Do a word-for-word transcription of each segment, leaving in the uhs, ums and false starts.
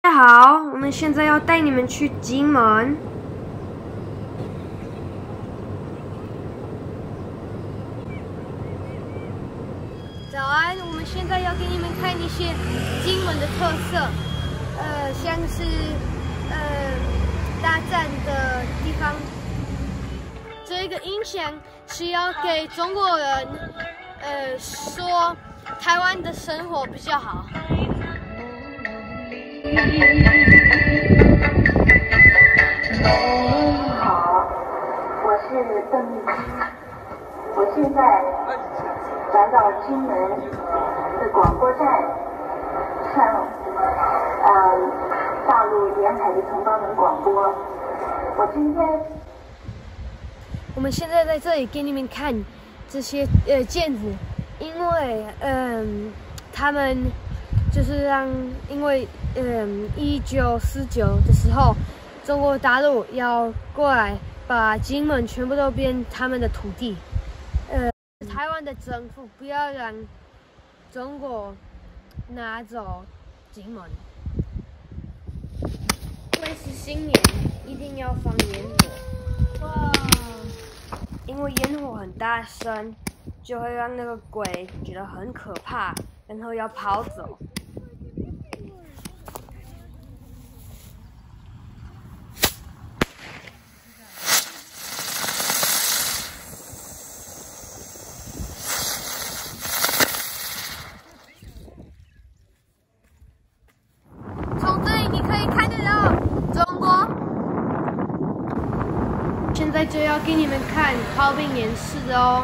大家好，我们现在要带你们去金门。早安，我们现在要给你们看一些金门的特色，呃，像是呃大战的地方。这个音响是要给中国人，呃，说台湾的生活比较好。 好，我是邓丽君，我现在来到金门的广播站，向呃大陆沿海的同胞们广播。我今天， 我们现在在这里给你们看这些呃毽子，因为嗯、呃、他们就是让因为嗯一九四九的时候。 中国大陆要过来把金门全部都变他们的土地，呃，台湾的政府不要让中国拿走金门。因为是新年，一定要放烟火。哇！因为烟火很大声，就会让那个鬼觉得很可怕，然后要跑走。 现在就要给你们看炮兵演示的哦。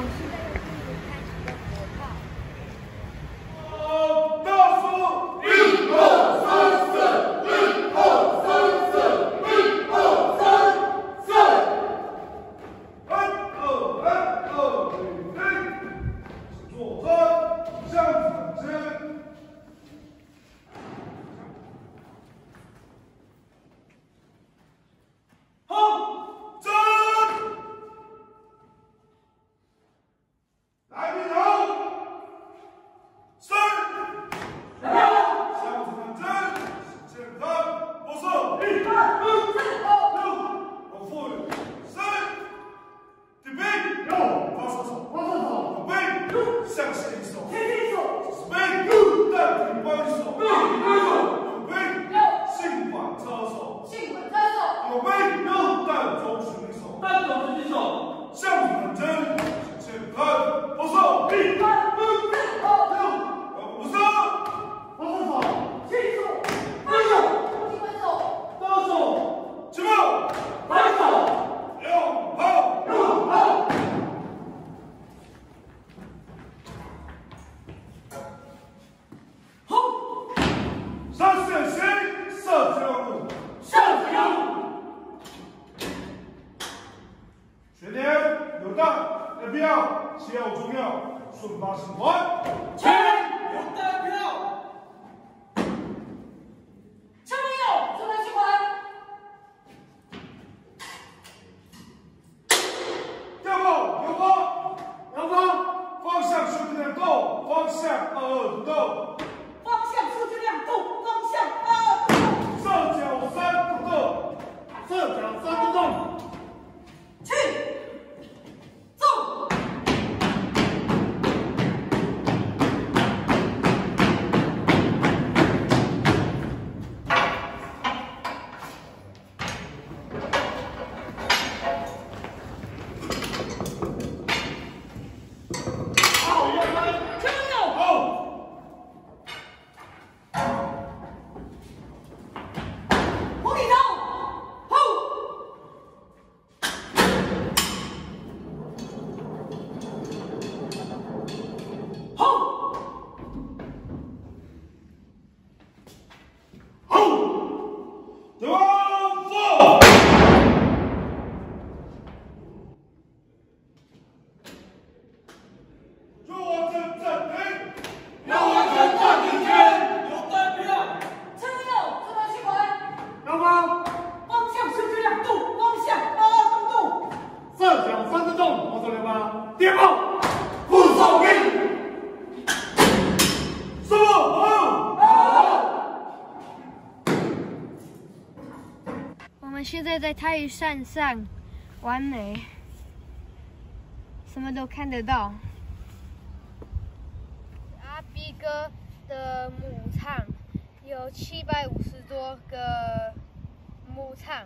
倒数一二三四，一二三四，一二三四，三二三二零，左转向左前。 票，先要中药，顺发新还。全有弹票。 前没有，顺发新还。 调报，有报，有报，方向数据量够，方向二二不够。 方向数据量够，方向二二不够。 射角三不够，射角三不够。 去。 现在在太阳山上，完美，什么都看得到。阿比哥的牧场有七百五十多个牧场，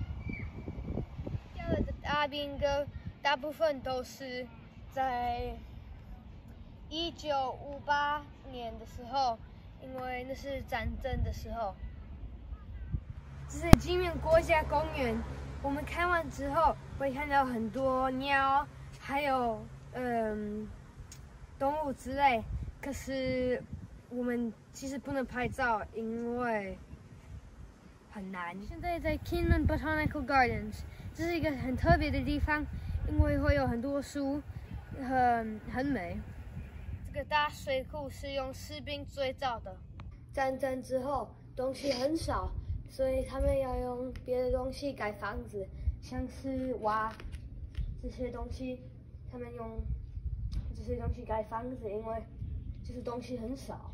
掉的阿比哥大部分都是在一九五八年的时候，因为那是战争的时候。这是金面国家公园，我们看完之后会看到很多鸟，还有嗯动物之类。可是我们其实不能拍照，因为很难。现在在 Kinmen Botanical Gardens， 这是一个很特别的地方，因为会有很多树，很很美。这个大水库是用士兵建造的，战争之后东西很少。所以他们要用别的东西盖房子，像是挖这些东西，他们用这些东西盖房子，因为就是东西很少。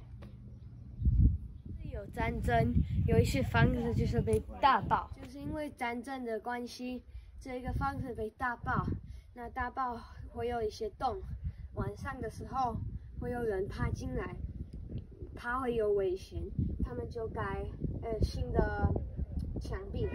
有战争，有一些房子就是被大爆，就是因为战争的关系，这个房子被大爆。那大爆会有一些洞，晚上的时候会有人爬进来，怕会有危险，他们就盖呃新的墙壁。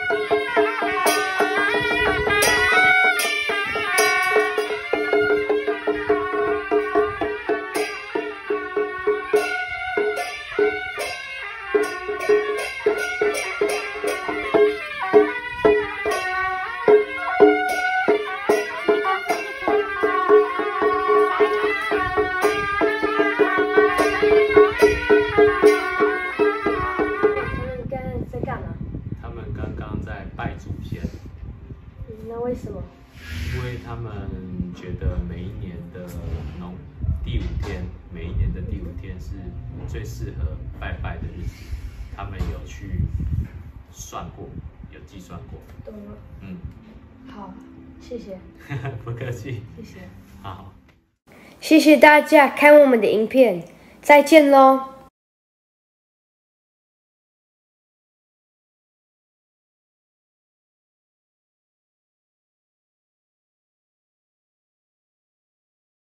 那为什么？ 因为他们觉得每一年的农第五天，每一年的第五天是最适合拜拜的日子，他们有去算过，有计算过。 懂了。 嗯。 好，谢谢。 不客气。 谢谢。 好。 谢谢大家看我们的影片，再见喽。